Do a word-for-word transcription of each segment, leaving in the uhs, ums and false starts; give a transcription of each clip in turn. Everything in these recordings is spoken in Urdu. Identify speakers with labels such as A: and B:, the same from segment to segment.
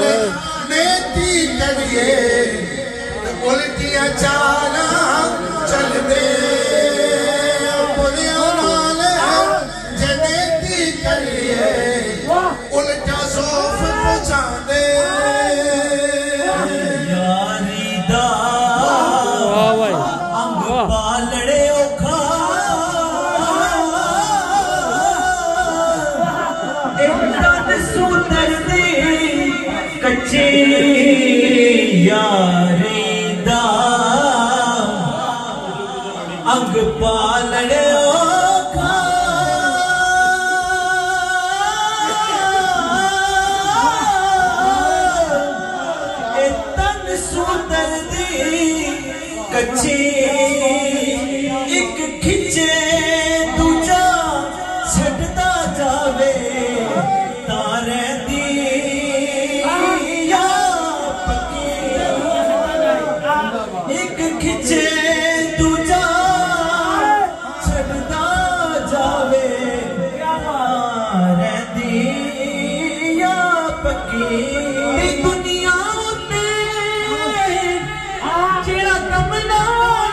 A: نے نیتی کریے الٹیاں چالا چل دے بلیاں والے جے نیتی کریے الٹا صوف پہنچا دے
B: یاری دا انگ پالڑے اوکھا ایک سو دردی کچی یاری دا انگ پالڑے اوکھا ایتن سو دردی کچی ایک کھچے دوجا چھٹتا جاوے تارے دی یا پکی ایک کھچے دوجا چھٹتا جاوے تارے دی یا پکی دنیا میں جیڑا کمنا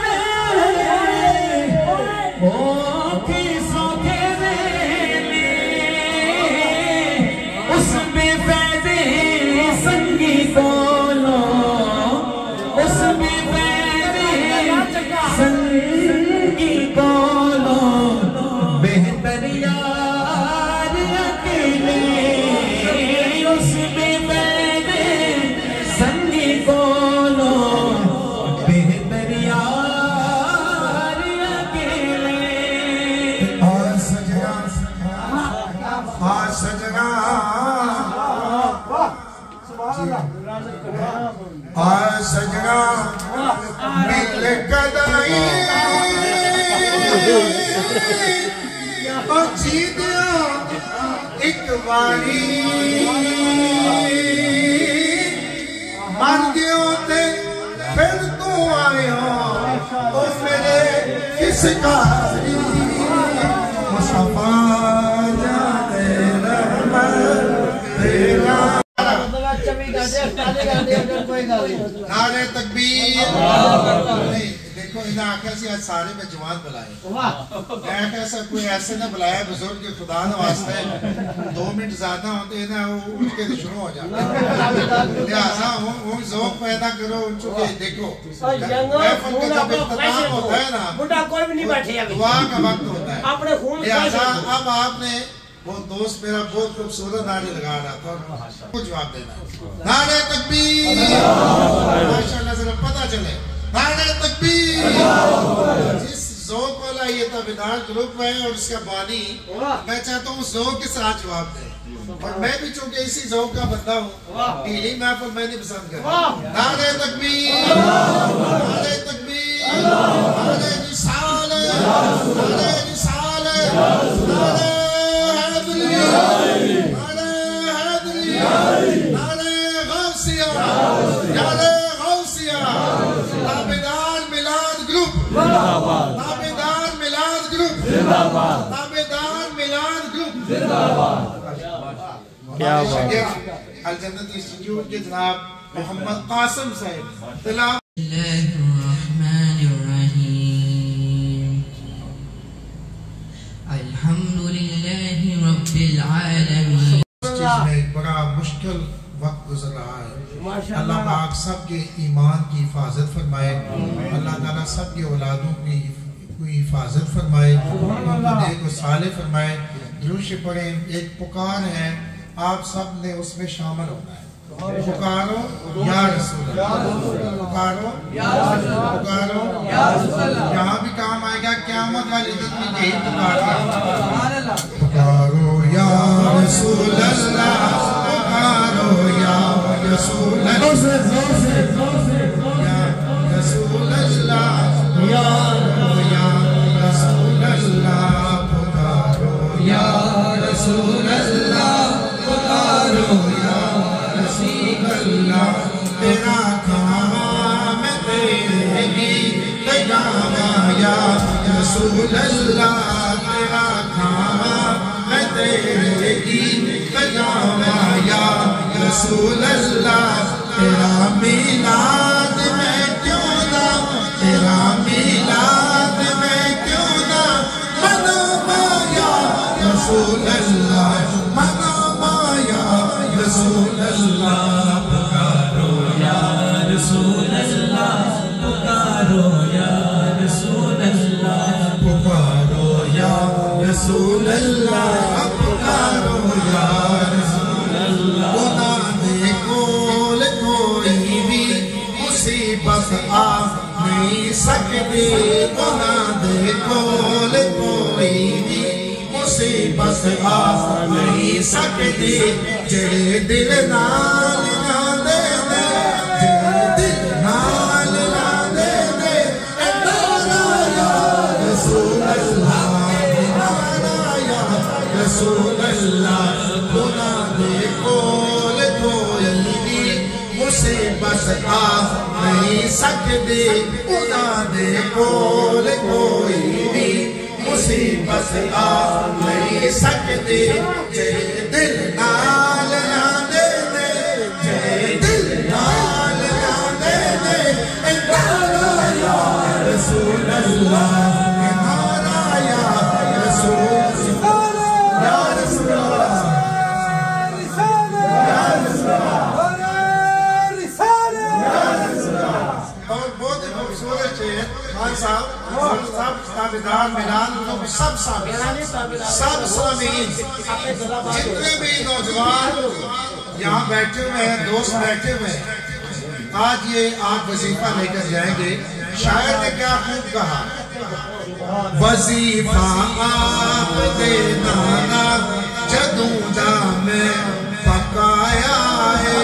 A: آج سجنا مل قدائی اور جیدیا ایک باری مان گئے تے پھر تو آئے ہو تو میرے کس کاری مصطفیٰ جانے رحمت تیرا نعرہ تکبیر دیکھو انہیں آکھا سی آج سارے میں جوان بلائے میں آکھا سا کوئی ایسے نہ بلایا بزرگ کے خدا نہ واسطہ ہے دو منٹ زیادہ ہوتے ہیں نا اٹھ کے شروع ہو جاتا ہے لہذا وہ ذوق پیدا کرو ان چکے دیکھو محفل کا جب اختتام ہوتا ہے نا دعا کا وقت ہوتا ہے لہذا اب آپ نے وہ دوست میرا بہت خوبصورت نعرے لگا رہا تھا کو جواب دینا نعرہ تکبیر ماشاءاللہ ذرا پتہ چلے نعرہ تکبیر جس ذوق والا یہ تابعدار گروپ ہے اور اس کا بانی میں چاہتا ہوں ذوق کے ساتھ جواب دے اور میں بھی چونکہ اسی ذوق کا بندہ ہوں ڈھیلی محفل میں نہیں پسند کرتا نعرہ تکبیر نعرہ تکبیر نعرہ رسالت نعرہ رسالت نعرہ نعرہ غوثیہ نعرہ غوثیہ تابعدار میلاد گروپ تابعدار میلاد گروپ تابعدار میلاد گروپ کیا بات الجنت انسٹیٹیوٹ کے جناب محمد قاسم صاحب تلاوت
C: اللہ الرحمن الرحیم الحمدللہ رب العالمین
A: میں ایک بڑا مشکل وقت گزر رہا ہے اللہ پاک سب کے ایمان کی حفاظت فرمائے اللہ تعالیٰ سب کے اولادوں کی حفاظت فرمائے نیک و صالح فرمائے دروش پڑھیں ایک پکار ہے آپ سب نے اس میں شامل ہونا ہے پکارو یا رسول اللہ پکارو یا رسول اللہ پکارو یا رسول اللہ یہاں بھی کام آئے گا قیامت والی دن میں یہی پکار ہے پکارو یا رسول اللہ پکارو یا رسول اللہ یا رسول اللہ یا رسول اللہ پکارو یا رسول اللہ پکارو یا رسول اللہ تیرا کام تیرے گیت گاواں یا رسول اللہ تیرا کام تیرے گیت گاواں یا رسول اللہ تیرا میلاد میں کیوں نہ تیرا میلاد میں کیوں نہ مناواں یا رسول اللہ مناواں یا رسول اللہ
B: پکارو یا رسول اللہ پکارو یا رسول اللہ
A: پکارو یا رسول اللہ پکارو یا رسول اللہ گناہ دے کول کوئی بھی مصیبت آ نہیں سکتی گناہ دے کول کوئی بھی مصیبت آ نہیں سکتی جڑے دل نال نہ دے دے جڑے دل نال نہ دے دے اے نعرہ یا رسول اللہ نعرہ یا رسول اللہ گناہ دے کول کوئی بھی مصیبت آ نہیں سکتی گناہ دے کول کوئی بھی مصیبت آ نہیں سکتی جے دل نال نہ دے دے جے دل نال نہ دے دے اے نعرہ یا رسول اللہ اے نعرہ یا رسول اللہ یا رسول اللہ یا رسول اللہ اور بہت خوبصورت چیز خان صاحب سب تابعدار ملان لوگ سب سامین سب سامین جتنے بھی نوجوان یہاں بیٹھے ہوئے ہیں دوست بیٹھے ہوئے ہیں آج یہ آپ وظیفہ لے کر جائیں گے شاعر نے کیا خوب کہا وظیفہ آپ دے نانا جدوں دا میں پکایا ہے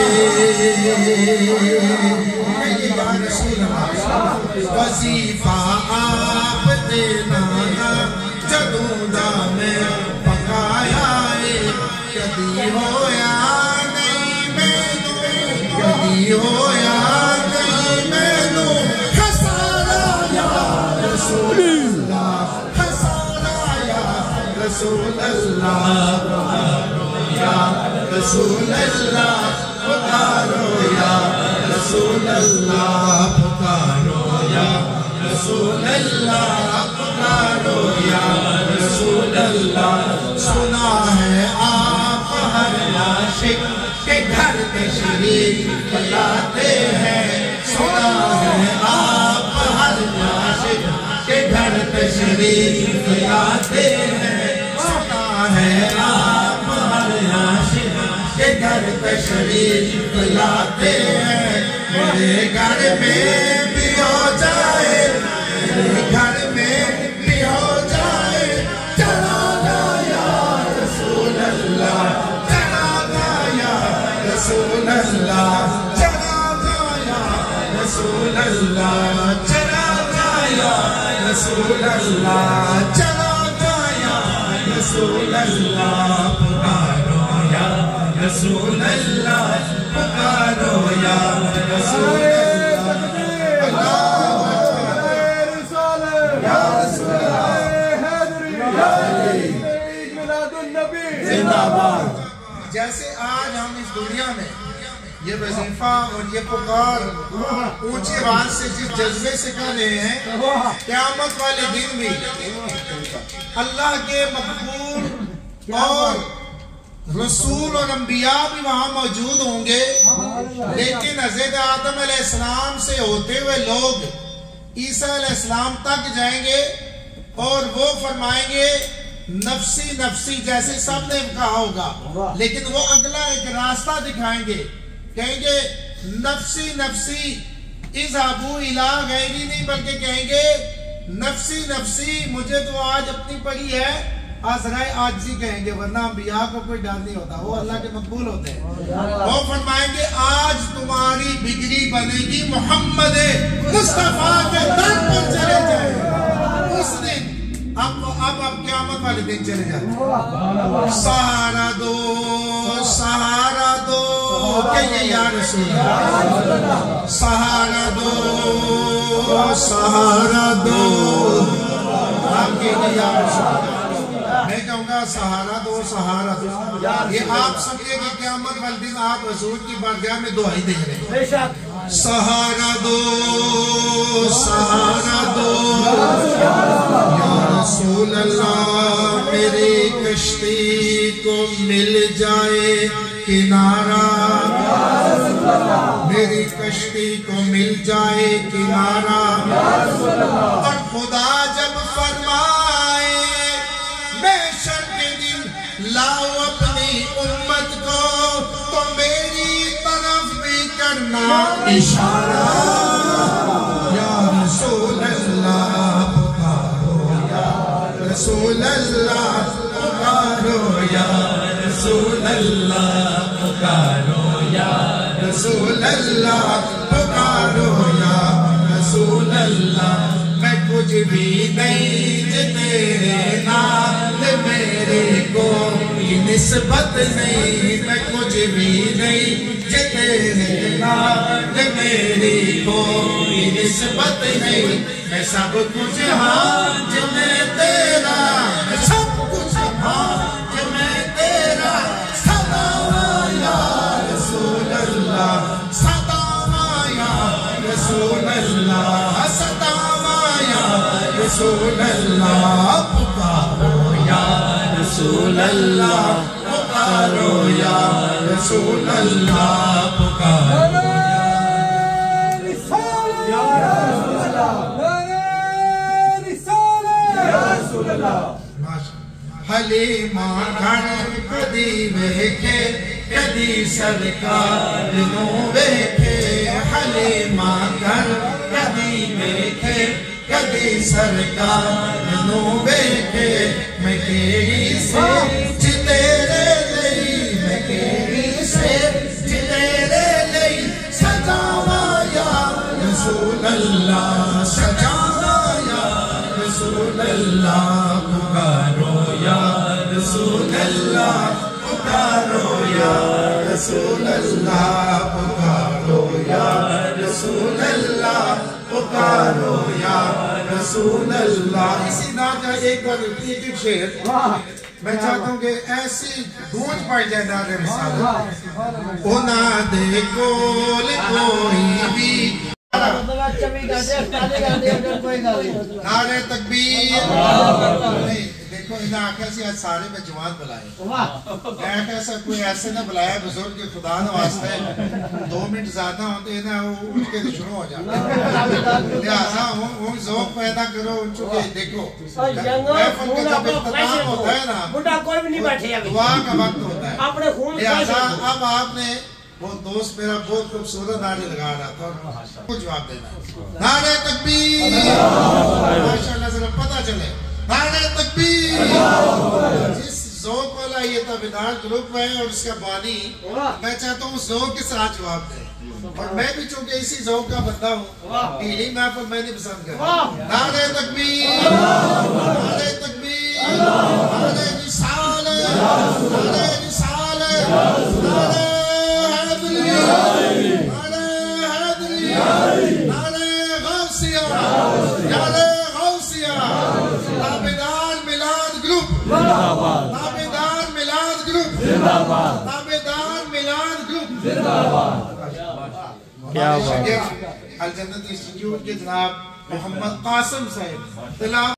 A: وظیفہ آپ دے نانا جدوں دا میں پکایا ہے کدی ہویا نہیں مینوں کدی ہویا نہیں مینوں خسارا یا رسول اللہ خسارا یا رسول اللہ پکارو یا رسول اللہ پکارو یا رسول اللہ پکارو یا رسول اللہ پکارو یا رسول اللہ سنا ہے آپ ہر عاشق کے گھر تشریف لاتے ہیں سنا ہے آپ ہر عاشق کے گھر تشریف لاتے ہیں سنا ہے آپ ہر عاشق کے گھر تشریف لاتے ہیں میرے گھر میں بھی ہو جائے میرے گھر میں بھی ہو جائے چراغا یا رسول اللہ چراغا یا رسول اللہ چراغا یا رسول اللہ چراغا یا رسول اللہ چراغا یا رسول اللہ پکارو یا رسول اللہ پکارو یا رسول اللہ جیسے آج ہم اس دنیا میں یہ وظیفہ اور یہ پکار اونچی آواز سے جس جذبے سے کر رہے ہیں قیامت والے دن بھی اللہ کے مقبول اور رسول اور انبیاء بھی وہاں موجود ہوں گے لیکن حضرت آدم علیہ السلام سے ہوتے ہوئے لوگ عیسیٰ علیہ السلام تک جائیں گے اور وہ فرمائیں گے نفسی نفسی جیسے سب نے کہا ہوگا لیکن وہ اگلا ایک راستہ دکھائیں گے کہیں گے نفسی نفسی اذهبوا الی غیری نہیں بلکہ کہیں گے نفسی نفسی مجھے تو آج اپنی پڑی ہے آزرائے آجزی کہیں گے ورنہ انبیاء کو کوئی ڈر نہیں ہوتا وہ اللہ کے مقبول ہوتے ہیں وہ فرمائیں گے آج تمہاری بگڑی بنے گی محمد مصطفیٰ کے در پر چلے جائیں اس دن اب اب اب قیامت والے دن چلے جائیں سہارا دو سہارا دو کہیے یا رسول اللہ سہارا دو سہارا دو آپ کہیے یا رسول اللہ میں کہوں گا سہارا دو سہارا دو، یہ آپ سمجھے کہ قیامت والے دن آپ حضور کی بارگاہ میں دعائی دے رہے ہیں، سہارا دو سہارا دو یا رسول اللہ، میری کشتی کو مل جائے کنارہ، میری کشتی کو مل جائے کنارہ، اور خدا جب فرمائے محشر کے دن لاؤ اپنی امت کو، تو میری طرف بھی کرنا اشارہ، یا رسول اللہ پکارو یا رسول اللہ پکارو یا رسول اللہ پکارو یا رسول اللہ پکارو یا رسول اللہ، میں کچھ بھی نہیں جو تیرے نال میرے کوئی نسبت نہیں، میں کچھ بھی نہیں جو تیرے نال میری کوئی نسبت نہیں، میں سب کچھ ہاں جو میں تیرا، میں سب کچھ ہاں جو میں تیرا، صداوا یا رسول اللہ، صداوا یا رسول اللہ، صداوا یا رسول اللہ، پکارو یا رسول اللہ، پکارو یا رسول اللہ، پکارو حلیمہ گھر کدی ویکھے کدی سرکار نو ویکھے، حلیمہ گھر کدی ویکھے کدی سرکار نو ویکھے، میں کیڑی سوچ تیرے لئی، میں کیڑی سوچ تیرے لئی، سجاواں یا رسول اللہ، سجاواں یا رسول اللہ، پکارو یا رسول اللہ، پکارو یا رسول اللہ، پکارو یا رسول اللہ، پکارو یا رسول اللہ۔ اسی نام کا ایک بار ایک شعر میں چاہتا ہوں کہ ایسی گونج پڑ جائے نعرہ رسالت، اونا دے کول کوئی بھی نعرہ تکبیر، نہیں دیکھو انہیں آنکھیں سے آج سارے میں جوان بلائے، میں کیسا کوئی ایسے نہ بلایا بزرگ کے خدا نواستا ہے، دو منٹ زیادہ ہوتے ہیں نا وہ اٹھ کے شروع ہو جاتا ہے، لہذا وہ ذوق پیدا کرو، چونکہ دیکھو محفل کا جب اختتام ہوتا ہے نا دعا کا وقت ہوتا ہے، لہذا اب آپ نے وہ دوست میرا بہت خوبصورت نعرے لگا رہا تھا اور کچھ جواب دینا، نعرہ تکبیر، ماشاءاللہ ذرا پتہ چلے، نعرہ تکبیر، جس ذوق والا یہ تابعدار گروپ ہے اور اس کا بانی، میں چاہتا ہوں ذوق کے ساتھ جواب دیں، اور میں بھی چونکہ اسی ذوق کا بندہ ہوں، پیلی محفل میں نہیں پسند کرتا، نعرہ تکبیر، نعرہ تکبیر، نعرہ رسالت، نعرہ رسالت، نعرہ نعرہ غوثیہ، نعرہ غوثیہ، تابعدار میلاد گروپ، تابعدار میلاد گروپ، تابعدار میلاد گروپ، الجنت انسٹیٹیوٹ کے جناب محمد قاسم صاحب